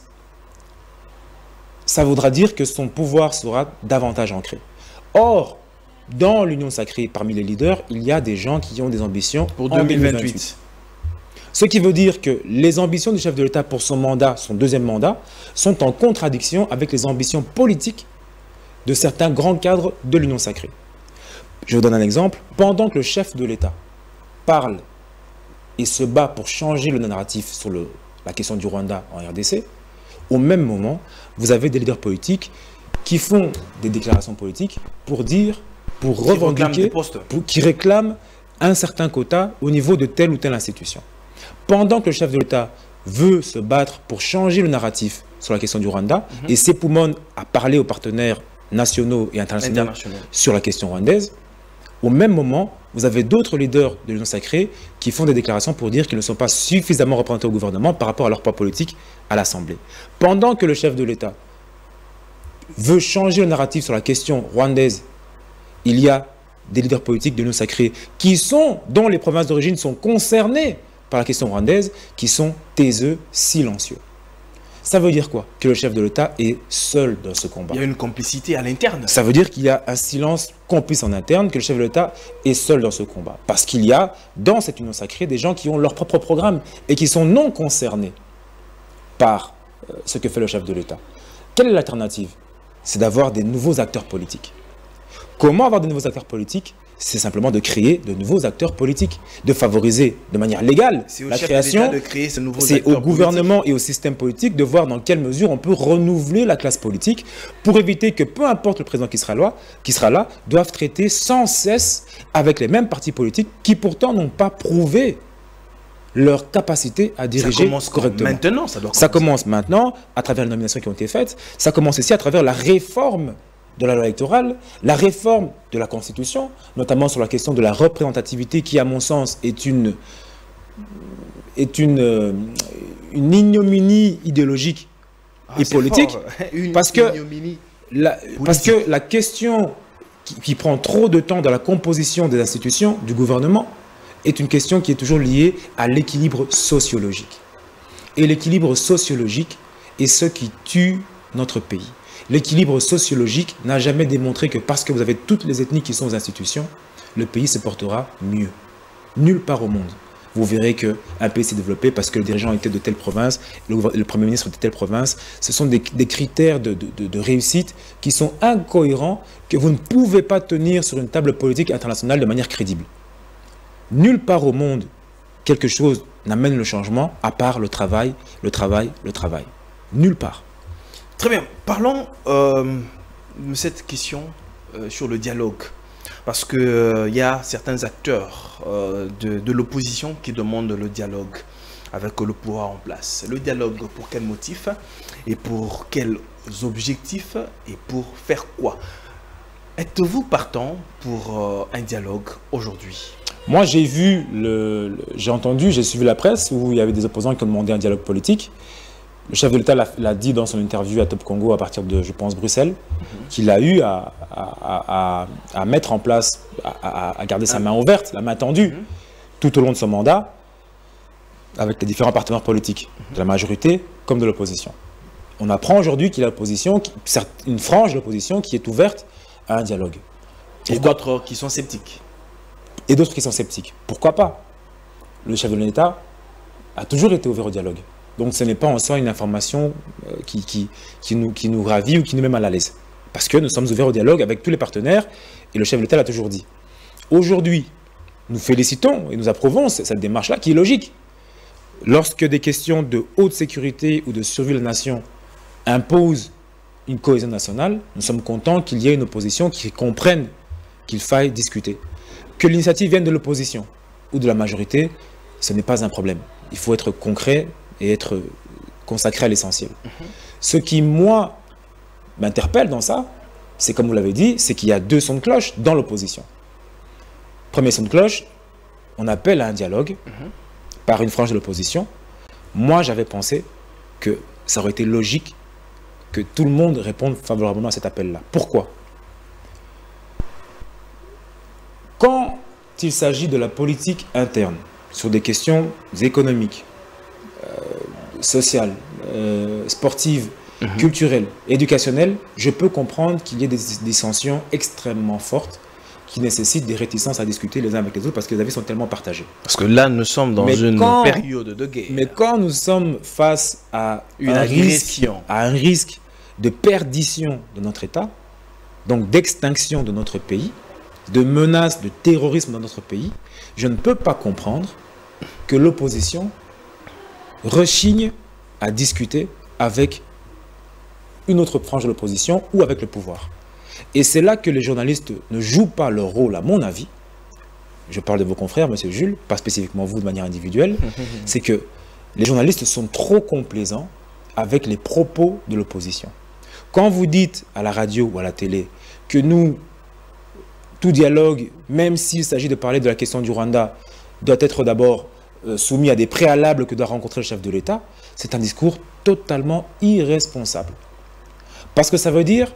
ça voudra dire que son pouvoir sera davantage ancré. Or, dans l'union sacrée, parmi les leaders, il y a des gens qui ont des ambitions pour deux mille vingt-huit. Ce qui veut dire que les ambitions du chef de l'État pour son mandat, son deuxième mandat, sont en contradiction avec les ambitions politiques de certains grands cadres de l'union sacrée. Je vous donne un exemple. Pendant que le chef de l'État parle et se bat pour changer le narratif sur le, la question du Rwanda en R D C, au même moment, vous avez des leaders politiques qui font des déclarations politiques pour dire, pour qui revendiquer, pour, qui réclament un certain quota au niveau de telle ou telle institution. Pendant que le chef de l'État veut se battre pour changer le narratif sur la question du Rwanda, mm-hmm. et s'époumone à parler aux partenaires nationaux et internationaux, internationaux sur la question rwandaise, au même moment, vous avez d'autres leaders de l'Union sacrée qui font des déclarations pour dire qu'ils ne sont pas suffisamment représentés au gouvernement par rapport à leur poids politique à l'Assemblée. Pendant que le chef de l'État veut changer le narratif sur la question rwandaise, il y a des leaders politiques de l'Union sacrée qui sont, dont les provinces d'origine sont concernées par la question rwandaise, qui sont taiseux, silencieux. Ça veut dire quoi? Que le chef de l'État est seul dans ce combat. Il y a une complicité à l'interne. Ça veut dire qu'il y a un silence complice en interne, que le chef de l'État est seul dans ce combat. Parce qu'il y a, dans cette union sacrée, des gens qui ont leur propre programme et qui sont non concernés par euh, ce que fait le chef de l'État. Quelle est l'alternative? C'est d'avoir des nouveaux acteurs politiques. Comment avoir de nouveaux acteurs politiques? C'est simplement de créer de nouveaux acteurs politiques, de favoriser de manière légale la création. C'est au gouvernement politiques. Et au système politique de voir dans quelle mesure on peut renouveler la classe politique pour éviter que peu importe le président qui sera là, qui sera là doivent traiter sans cesse avec les mêmes partis politiques qui pourtant n'ont pas prouvé leur capacité à diriger ça commence correctement. Maintenant, ça doit Ça commence maintenant à travers les nominations qui ont été faites. Ça commence aussi à travers la réforme de la loi électorale, la réforme de la Constitution, notamment sur la question de la représentativité qui, à mon sens, est une, est une, une ignominie idéologique ah, et politique. Une parce, que la, parce que la question qui, qui prend trop de temps dans la composition des institutions, du gouvernement, est une question qui est toujours liée à l'équilibre sociologique. Et l'équilibre sociologique est ce qui tue notre pays. L'équilibre sociologique n'a jamais démontré que parce que vous avez toutes les ethnies qui sont aux institutions, le pays se portera mieux. Nulle part au monde. Vous verrez qu'un pays s'est développé parce que le dirigeant était de telle province, le, le Premier ministre de telle province. Ce sont des, des critères de, de, de, de réussite qui sont incohérents, que vous ne pouvez pas tenir sur une table politique internationale de manière crédible. Nulle part au monde, quelque chose n'amène le changement à part le travail, le travail, le travail. Nulle part. Très bien. Parlons euh, de cette question euh, sur le dialogue. Parce qu'il euh, y a certains acteurs euh, de, de l'opposition qui demandent le dialogue avec le pouvoir en place. Le dialogue, pour quel motif? Et pour quels objectifs? Et pour faire quoi? Êtes-vous partant pour euh, un dialogue aujourd'hui? Moi, j'ai vu, le, le, j'ai entendu, j'ai suivi la presse où il y avait des opposants qui ont demandé un dialogue politique. Le chef de l'État l'a dit dans son interview à Top Congo à partir de, je pense, Bruxelles, mm-hmm. qu'il a eu à, à, à, à mettre en place, à, à garder sa main ouverte, la main tendue, mm-hmm. tout au long de son mandat, avec les différents partenaires politiques, mm-hmm. de la majorité comme de l'opposition. On apprend aujourd'hui qu'il y a l'opposition, une frange de l'opposition qui est ouverte à un dialogue. Et d'autres qui sont sceptiques. Et d'autres qui sont sceptiques. Pourquoi pas? Le chef de l'État a toujours été ouvert au dialogue. Donc ce n'est pas en soi une information euh, qui, qui, qui, nous, qui nous ravit ou qui nous met mal à l'aise. Parce que nous sommes ouverts au dialogue avec tous les partenaires et le chef de l'État l'a toujours dit. Aujourd'hui, nous félicitons et nous approuvons cette démarche-là qui est logique. Lorsque des questions de haute sécurité ou de survie de la nation imposent une cohésion nationale, nous sommes contents qu'il y ait une opposition qui comprenne qu'il faille discuter. Que l'initiative vienne de l'opposition ou de la majorité, ce n'est pas un problème. Il faut être concret et être consacré à l'essentiel. Mmh. Ce qui, moi, m'interpelle dans ça, c'est comme vous l'avez dit, c'est qu'il y a deux sons de cloche dans l'opposition. premier son de cloche, on appelle à un dialogue mm-hmm. par une frange de l'opposition. Moi, j'avais pensé que ça aurait été logique que tout le monde réponde favorablement à cet appel-là. Pourquoi? Quand il s'agit de la politique interne, sur des questions économiques, euh, sociales, euh, sportives, mmh. culturelles, éducationnelles, je peux comprendre qu'il y ait des dissensions extrêmement fortes qui nécessitent des réticences à discuter les uns avec les autres parce que les avis sont tellement partagés. Parce que là, nous sommes dans mais une quand, période de guerre. Mais quand nous sommes face à une un risque, à un risque de perdition de notre État, donc d'extinction de notre pays, de menaces de terrorisme dans notre pays, je ne peux pas comprendre que l'opposition rechigne à discuter avec une autre frange de l'opposition ou avec le pouvoir. Et c'est là que les journalistes ne jouent pas leur rôle, à mon avis. Je parle de vos confrères, monsieur Jules, pas spécifiquement vous de manière individuelle. C'est que les journalistes sont trop complaisants avec les propos de l'opposition. Quand vous dites à la radio ou à la télé que nous, tout dialogue, même s'il s'agit de parler de la question du Rwanda, doit être d'abord euh, soumis à des préalables que doit rencontrer le chef de l'État, c'est un discours totalement irresponsable. Parce que ça veut dire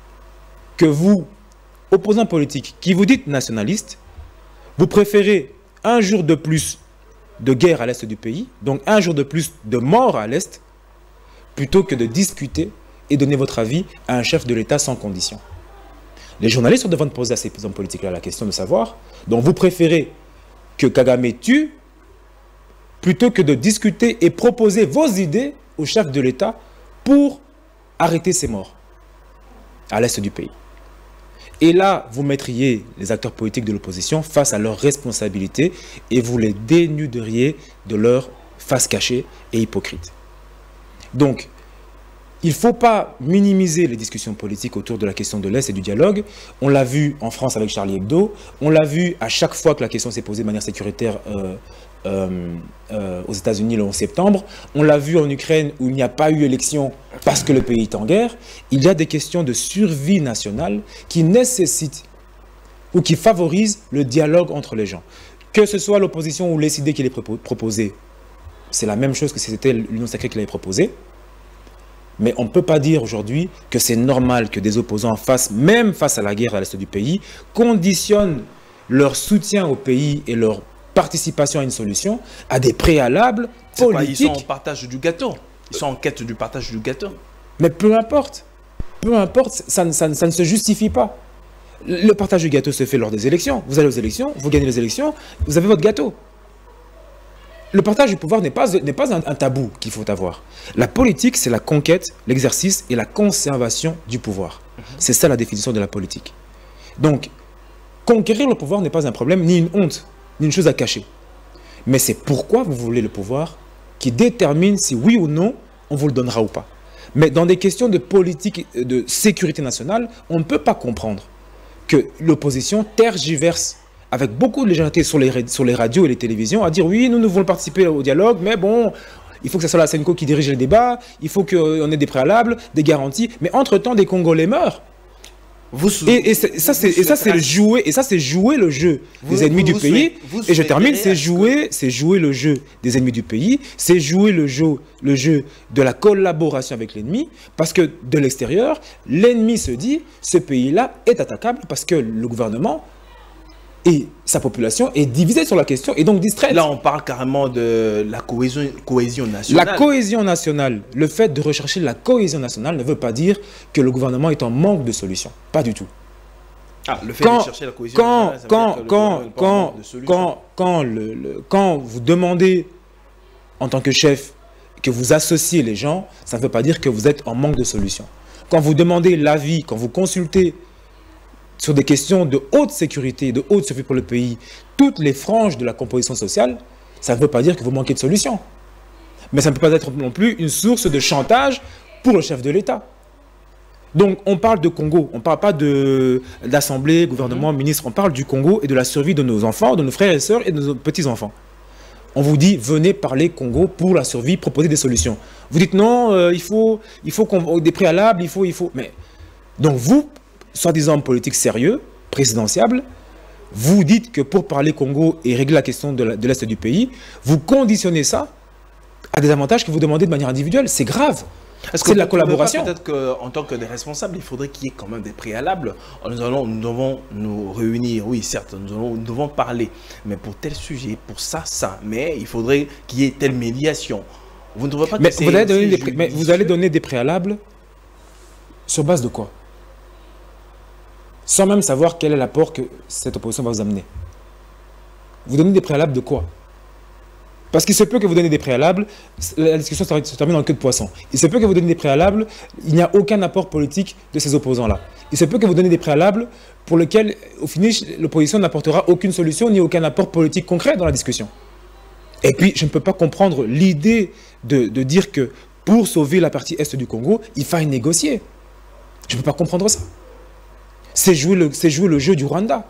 que vous, opposants politiques, qui vous dites nationalistes, vous préférez un jour de plus de guerre à l'est du pays, donc un jour de plus de mort à l'est, plutôt que de discuter et donner votre avis à un chef de l'État sans condition. Les journalistes doivent poser à ces hommes politiques-là la question de savoir, donc vous préférez que Kagame tue, plutôt que de discuter et proposer vos idées au chef de l'État pour arrêter ces morts à l'est du pays. Et là, vous mettriez les acteurs politiques de l'opposition face à leurs responsabilités et vous les dénuderiez de leur face cachée et hypocrite. Donc, il ne faut pas minimiser les discussions politiques autour de la question de l'Est et du dialogue. On l'a vu en France avec Charlie Hebdo. On l'a vu à chaque fois que la question s'est posée de manière sécuritaire euh, euh, euh, aux États-Unis le onze septembre. On l'a vu en Ukraine où il n'y a pas eu élection parce que le pays est en guerre. Il y a des questions de survie nationale qui nécessitent ou qui favorisent le dialogue entre les gens. Que ce soit l'opposition ou les idées qu'il ait proposées, c'est la même chose que si c'était l'Union sacrée qui l'avait proposé. Mais on ne peut pas dire aujourd'hui que c'est normal que des opposants face, même face à la guerre à l'est du pays, conditionnent leur soutien au pays et leur participation à une solution à des préalables politiques. Pas, ils sont en partage du gâteau. Ils sont en quête du partage du gâteau. Mais peu importe. Peu importe, ça, ça, ça ne se justifie pas. Le partage du gâteau se fait lors des élections. Vous allez aux élections, vous gagnez les élections, vous avez votre gâteau. Le partage du pouvoir n'est pas, n'est pas un, un tabou qu'il faut avoir. La politique, c'est la conquête, l'exercice et la conservation du pouvoir. Mm-hmm. C'est ça la définition de la politique. Donc, conquérir le pouvoir n'est pas un problème, ni une honte, ni une chose à cacher. Mais c'est pourquoi vous voulez le pouvoir qui détermine si oui ou non, on vous le donnera ou pas. Mais dans des questions de politique, de sécurité nationale, on ne peut pas comprendre que l'opposition tergiverse avec beaucoup de légèreté sur les, sur les radios et les télévisions, à dire oui, nous, nous voulons participer au dialogue, mais bon, il faut que ce soit la Senco qui dirige les débats, il faut qu'on ait des préalables, des garanties, mais entre-temps, des Congolais meurent. Vous, et, et, ça, c'est, et ça, c'est jouer, et ça, c'est jouer le jeu vous, des ennemis vous, du vous pays. Vous, et je termine, c'est jouer, c'est jouer le jeu des ennemis du pays, c'est jouer le jeu, le jeu de la collaboration avec l'ennemi, parce que de l'extérieur, l'ennemi se dit, ce pays-là est attaquable parce que le gouvernement et sa population est divisée sur la question et donc distraite. Là, on parle carrément de la cohésion, cohésion nationale. La cohésion nationale, le fait de rechercher la cohésion nationale ne veut pas dire que le gouvernement est en manque de solutions. Pas du tout. Ah, le fait quand, de chercher la cohésion quand, nationale, ça quand, veut dire que quand, le quand, quand, quand, le, le, quand vous demandez en tant que chef que vous associez les gens, ça ne veut pas dire que vous êtes en manque de solutions. Quand vous demandez l'avis, quand vous consultez sur des questions de haute sécurité, de haute survie pour le pays, toutes les franges de la composition sociale, ça ne veut pas dire que vous manquez de solutions. Mais ça ne peut pas être non plus une source de chantage pour le chef de l'État. Donc, on parle de Congo, on ne parle pas d'assemblée, gouvernement, mmh. ministre, on parle du Congo et de la survie de nos enfants, de nos frères et sœurs et de nos petits-enfants. On vous dit, venez parler Congo pour la survie, proposer des solutions. Vous dites, non, euh, il faut, il faut qu'on, des préalables, il faut, il faut... Mais... Donc, vous, soi-disant politique sérieux, présidentiable, Vous dites que pour parler Congo et régler la question de l'Est du pays, vous conditionnez ça à des avantages que vous demandez de manière individuelle. C'est grave. C'est de la collaboration. Peut-être qu'en tant que des responsables, il faudrait qu'il y ait quand même des préalables. Nous, allons, nous devons nous réunir, oui, certes, nous, allons, nous devons parler, mais pour tel sujet, pour ça, ça. Mais il faudrait qu'il y ait telle médiation. Vous ne trouvez pas que mais vous, allez donner des mais vous allez donner des préalables sur base de quoi? Sans même savoir quel est l'apport que cette opposition va vous amener. Vous donnez des préalables de quoi? Parce qu'il se peut que vous donnez des préalables, la discussion se termine dans le queue de poisson. Il se peut que vous donnez des préalables, il n'y a aucun apport politique de ces opposants-là. Il se peut que vous donnez des préalables pour lesquels, au finish, l'opposition n'apportera aucune solution ni aucun apport politique concret dans la discussion. Et puis, je ne peux pas comprendre l'idée de, de dire que pour sauver la partie est du Congo, il faille négocier. Je ne peux pas comprendre ça. C'est jouer le, c'est jouer le jeu du Rwanda.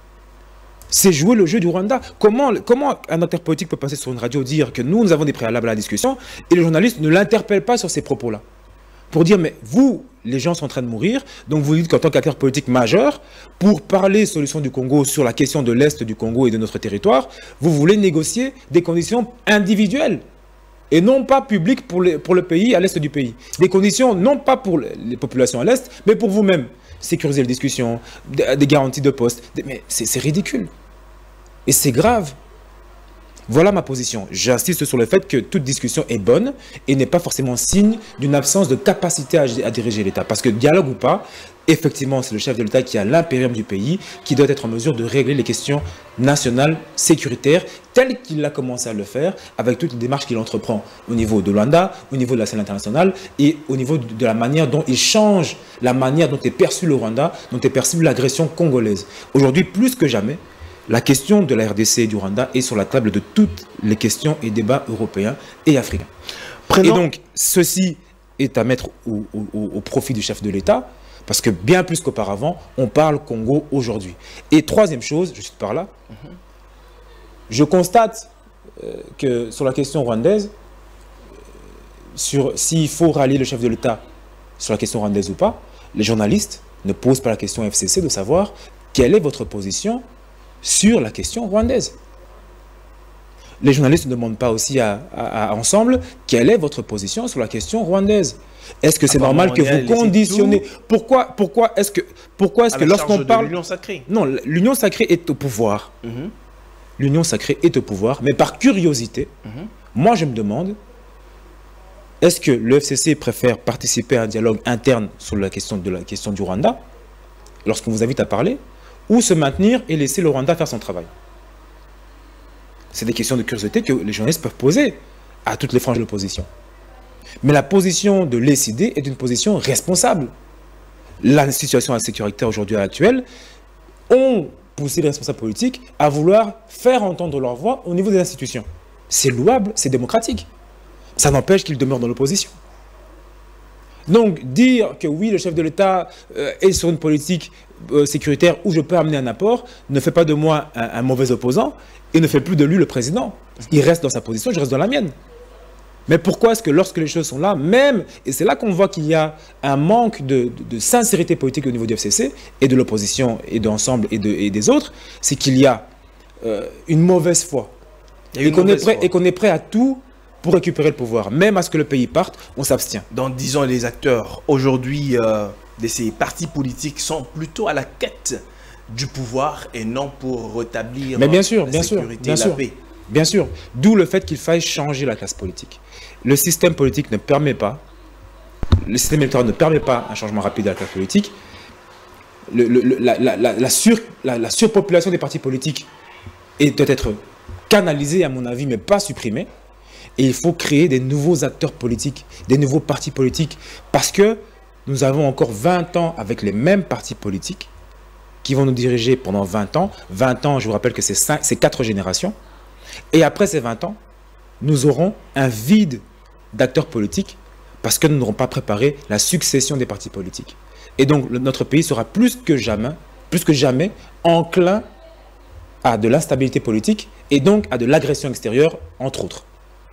C'est jouer le jeu du Rwanda. Comment, comment un acteur politique peut passer sur une radio dire que nous, nous avons des préalables à la discussion et les journalistes ne l'interpellent pas sur ces propos-là? Pour dire, mais vous, les gens sont en train de mourir, donc vous dites qu'en tant qu'acteur politique majeur, pour parler solution du Congo sur la question de l'Est du Congo et de notre territoire, vous voulez négocier des conditions individuelles et non pas publiques pour, les, pour le pays, à l'Est du pays. Des conditions non pas pour les populations à l'Est, mais pour vous-même. Sécuriser les discussions, des garanties de poste. Mais c'est ridicule. Et c'est grave. Voilà ma position. J'insiste sur le fait que toute discussion est bonne et n'est pas forcément signe d'une absence de capacité à, à diriger l'État. Parce que dialogue ou pas, effectivement, c'est le chef de l'État qui a l'impérium du pays, qui doit être en mesure de régler les questions nationales, sécuritaires, telles qu'il a commencé à le faire avec toutes les démarches qu'il entreprend au niveau de Luanda, au niveau de la scène internationale et au niveau de la manière dont il change, la manière dont est perçu le Rwanda, dont est perçue l'agression congolaise. Aujourd'hui, plus que jamais, la question de la R D C et du Rwanda est sur la table de toutes les questions et débats européens et africains. Prenons... Et donc, ceci est à mettre au, au, au profit du chef de l'État, parce que bien plus qu'auparavant, on parle Congo aujourd'hui. Et troisième chose, juste par là, mm-hmm. je constate euh, que sur la question rwandaise, euh, sur s'il faut rallier le chef de l'État sur la question rwandaise ou pas, les journalistes ne posent pas la question F C C de savoir quelle est votre position sur la question rwandaise. Les journalistes ne demandent pas aussi à, à, à Ensemble quelle est votre position sur la question rwandaise. Est-ce que c'est normal que vous conditionnez? Pourquoi, pourquoi est-ce que, pourquoi est-ce que lorsqu'on parle... l'union sacrée. Non, l'union sacrée est au pouvoir. Mm-hmm. L'union sacrée est au pouvoir, mais par curiosité, mm-hmm. moi je me demande, est-ce que le F C C préfère participer à un dialogue interne sur la question, de la question du Rwanda, lorsqu'on vous invite à parler, ou se maintenir et laisser le Rwanda faire son travail? C'est des questions de curiosité que les journalistes peuvent poser à toutes les franges de l'opposition. Mais la position de l'E C D est une position responsable. La situation sécuritaire aujourd'hui actuelle ont poussé les responsables politiques à vouloir faire entendre leur voix au niveau des institutions. C'est louable, c'est démocratique. Ça n'empêche qu'ils demeurent dans l'opposition. Donc, dire que oui, le chef de l'État euh, est sur une politique euh, sécuritaire où je peux amener un apport ne fait pas de moi un, un mauvais opposant et ne fait plus de lui le président. Il reste dans sa position, je reste dans la mienne. Mais pourquoi est-ce que lorsque les choses sont là, même, et c'est là qu'on voit qu'il y a un manque de, de, de sincérité politique au niveau du F C C et de l'opposition et d'Ensemble et, de, et des autres, c'est qu'il y a euh, une mauvaise foi. Et qu'on est, qu est prêt à tout pour récupérer le pouvoir. Même à ce que le pays parte, on s'abstient. Donc, disons, les acteurs aujourd'hui euh, de ces partis politiques sont plutôt à la quête du pouvoir et non pour rétablir Mais bien sûr, la bien sécurité sûr, bien et la sûr. paix. Bien sûr. D'où le fait qu'il faille changer la classe politique. Le système politique ne permet pas, le système électoral ne permet pas un changement rapide de la classe politique. Le, le, la, la, la, la, sur, la, la surpopulation des partis politiques est, doit être canalisée, à mon avis, mais pas supprimée. Et il faut créer des nouveaux acteurs politiques, des nouveaux partis politiques, parce que nous avons encore vingt ans avec les mêmes partis politiques qui vont nous diriger pendant vingt ans. vingt ans, je vous rappelle que c'est quatre générations. Et après ces vingt ans, nous aurons un vide d'acteurs politiques parce que nous n'aurons pas préparé la succession des partis politiques. Et donc, le, notre pays sera plus que jamais, plus que jamais enclin à de l'instabilité politique et donc à de l'agression extérieure, entre autres.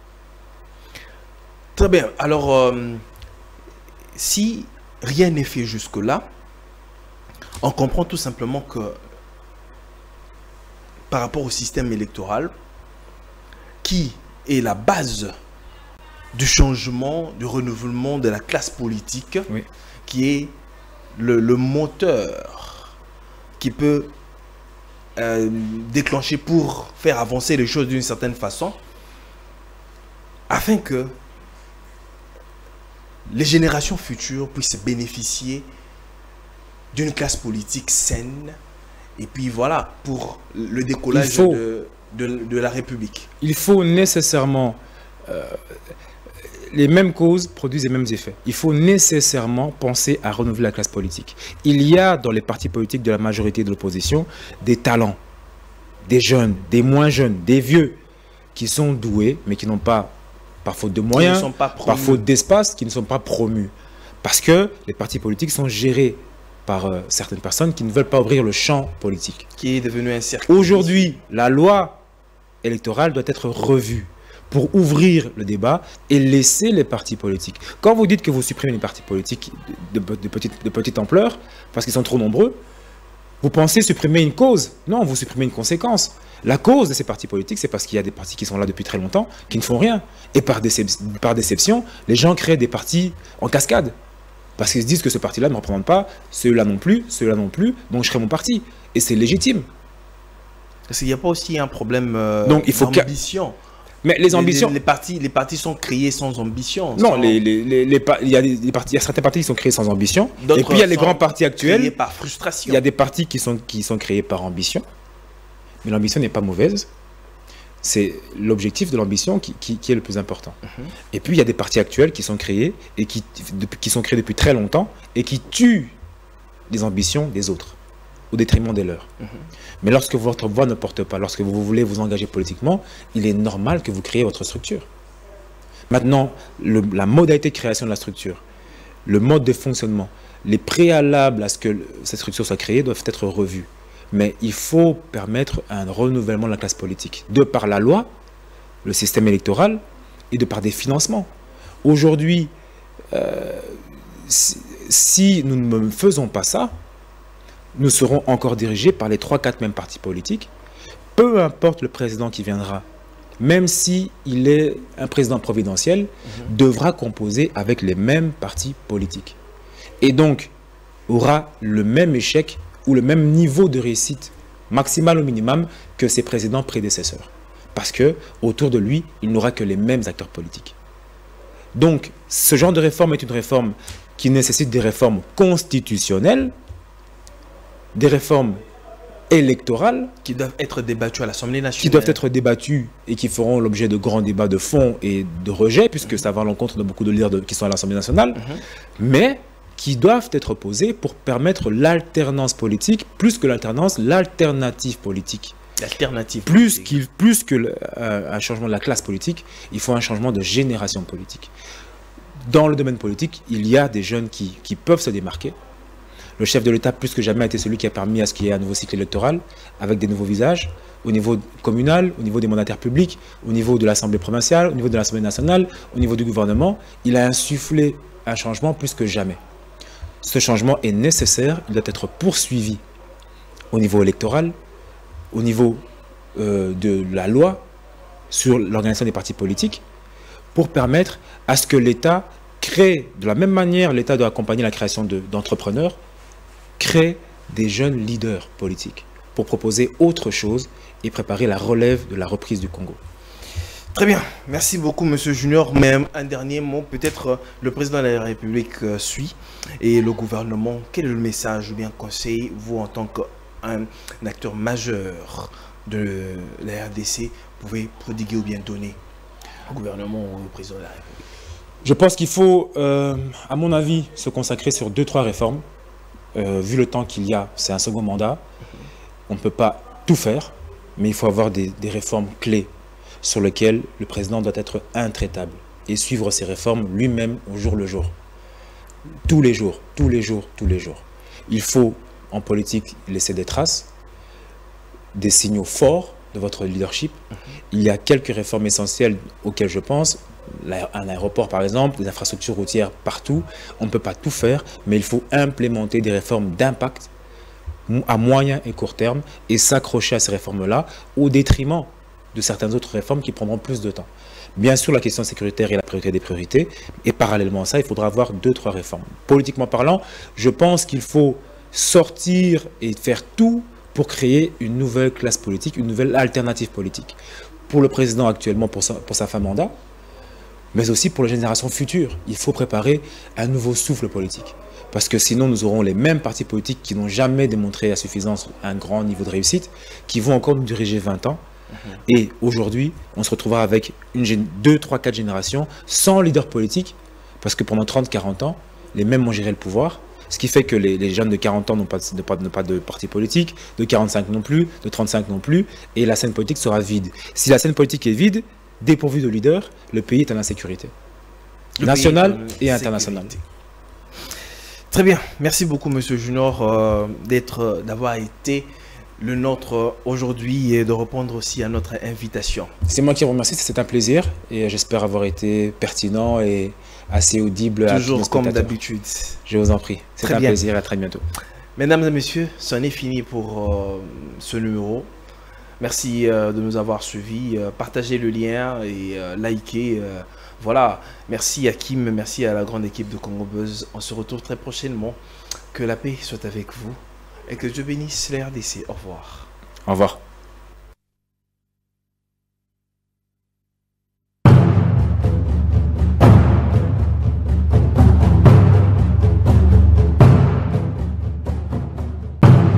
Très bien. Alors, euh, si rien n'est fait jusque-là, on comprend tout simplement que par rapport au système électoral qui est la base du changement, du renouvellement de la classe politique, oui. qui est le, le moteur qui peut euh, déclencher pour faire avancer les choses d'une certaine façon, afin que les générations futures puissent bénéficier d'une classe politique saine, et puis voilà, pour le décollage faut, de, de, de la République. Il faut nécessairement... Euh, les mêmes causes produisent les mêmes effets. Il faut nécessairement penser à renouveler la classe politique. Il y a dans les partis politiques de la majorité de l'opposition des talents, des jeunes, des moins jeunes, des vieux, qui sont doués, mais qui n'ont pas, par faute de moyens, par faute d'espace, qui ne sont pas promus. Parce que les partis politiques sont gérés par euh, certaines personnes qui ne veulent pas ouvrir le champ politique. Qui est devenu un cercle. Aujourd'hui, la loi électorale doit être revue pour ouvrir le débat et laisser les partis politiques. Quand vous dites que vous supprimez les partis politiques de, de, de, petite, de petite ampleur, parce qu'ils sont trop nombreux, vous pensez supprimer une cause. Non, vous supprimez une conséquence. La cause de ces partis politiques, c'est parce qu'il y a des partis qui sont là depuis très longtemps, qui ne font rien. Et par, décep par déception, les gens créent des partis en cascade. Parce qu'ils se disent que ce parti-là ne représente pas, ceux-là non plus, ceux-là non plus, donc je crée mon parti. Et c'est légitime. Parce qu'il n'y a pas aussi un problème euh, d'ambition. Mais les ambitions... Les, les, les, partis, les partis sont créés sans ambition. Non, sans... Les, les, les, les, il, y a des partis, il y a certains partis qui sont créés sans ambition. Et puis il y a les grands partis actuels. Créés par frustration. Il y a des partis qui sont, qui sont créés par ambition. Mais l'ambition n'est pas mauvaise. C'est l'objectif de l'ambition qui, qui, qui est le plus important. Uh-huh. Et puis il y a des partis actuels qui sont créés et qui, de, qui sont créés depuis très longtemps et qui tuent les ambitions des autres au détriment des leurs. Mmh. Mais lorsque votre voix ne porte pas, lorsque vous voulez vous engager politiquement, il est normal que vous créez votre structure. Maintenant, le, la modalité de création de la structure, le mode de fonctionnement, les préalables à ce que cette structure soit créée doivent être revus. Mais il faut permettre un renouvellement de la classe politique, de par la loi, le système électoral et de par des financements. Aujourd'hui, euh, si, si nous ne faisons pas ça, nous serons encore dirigés par les trois quatre mêmes partis politiques, peu importe le président qui viendra, même s'il est un président providentiel, mmh. devra composer avec les mêmes partis politiques. Et donc, aura le même échec ou le même niveau de réussite, maximal ou minimum, que ses présidents prédécesseurs. Parce que autour de lui, il n'aura que les mêmes acteurs politiques. Donc, ce genre de réforme est une réforme qui nécessite des réformes constitutionnelles, des réformes électorales qui doivent être débattues à l'Assemblée nationale. Qui doivent être débattues et qui feront l'objet de grands débats de fond et de rejet, puisque mmh. ça va à l'encontre de beaucoup de leaders de, qui sont à l'Assemblée nationale, mmh. mais qui doivent être posées pour permettre l'alternance politique, plus que l'alternance, l'alternative politique. L'alternative plus qu'il, plus que le, euh, un changement de la classe politique, il faut un changement de génération politique. Dans le domaine politique, il y a des jeunes qui, qui peuvent se démarquer. Le chef de l'État, plus que jamais, a été celui qui a permis à ce qu'il y ait un nouveau cycle électoral, avec des nouveaux visages, au niveau communal, au niveau des mandataires publics, au niveau de l'Assemblée provinciale, au niveau de l'Assemblée nationale, au niveau du gouvernement. Il a insufflé un changement plus que jamais. Ce changement est nécessaire, il doit être poursuivi au niveau électoral, au niveau euh, de la loi sur l'organisation des partis politiques, pour permettre à ce que l'État crée, de la même manière, l'État doit accompagner la création d'entrepreneurs, de, crée des jeunes leaders politiques pour proposer autre chose et préparer la relève de la reprise du Congo. Très bien, merci beaucoup Monsieur Junior. Même un dernier mot, peut-être le président de la République suit et le gouvernement. Quel est le message ou bien conseil, vous en tant qu'un acteur majeur de la R D C, pouvez prodiguer ou bien donner au gouvernement ou au président de la République? Je pense qu'il faut, euh, à mon avis, se consacrer sur deux, trois réformes. Euh, vu le temps qu'il y a, c'est un second mandat. On ne peut pas tout faire, mais il faut avoir des, des réformes clés sur lesquelles le président doit être intraitable et suivre ces réformes lui-même au jour le jour. Tous les jours, tous les jours, tous les jours. Il faut, en politique, laisser des traces, des signaux forts de votre leadership. Il y a quelques réformes essentielles auxquelles je pense. Un aéroport par exemple, des infrastructures routières partout, on ne peut pas tout faire, mais il faut implémenter des réformes d'impact à moyen et court terme et s'accrocher à ces réformes-là au détriment de certaines autres réformes qui prendront plus de temps. Bien sûr, la question sécuritaire est la priorité des priorités, et parallèlement à ça, il faudra avoir deux, trois réformes. Politiquement parlant, je pense qu'il faut sortir et faire tout pour créer une nouvelle classe politique, une nouvelle alternative politique. Pour le président actuellement, pour sa, pour sa fin mandat, mais aussi pour les générations futures. Il faut préparer un nouveau souffle politique. Parce que sinon, nous aurons les mêmes partis politiques qui n'ont jamais démontré à suffisance un grand niveau de réussite, qui vont encore nous diriger vingt ans. Et aujourd'hui, on se retrouvera avec une, deux, trois, quatre générations sans leader politique, parce que pendant trente, quarante ans, les mêmes ont géré le pouvoir, ce qui fait que les, les jeunes de quarante ans n'ont pas, de, pas, pas de parti politique, de quarante-cinq non plus, de trente-cinq non plus, et la scène politique sera vide. Si la scène politique est vide, dépourvu de leader, le pays est en insécurité, nationale et internationale. Très bien, merci beaucoup Monsieur Junior euh, d'être, d'avoir été le nôtre aujourd'hui et de répondre aussi à notre invitation. C'est moi qui vous remercie, c'est un plaisir et j'espère avoir été pertinent et assez audible. Toujours comme d'habitude. Je vous en prie, c'est un bien. plaisir et à très bientôt. Mesdames et messieurs, c'en est fini pour euh, ce numéro. Merci euh, de nous avoir suivis, euh, partagez le lien et euh, likez. Euh, voilà, merci à Kim, merci à la grande équipe de Congo Buzz. On se retrouve très prochainement. Que la paix soit avec vous. Et que Dieu bénisse les R D C. Au revoir. Au revoir.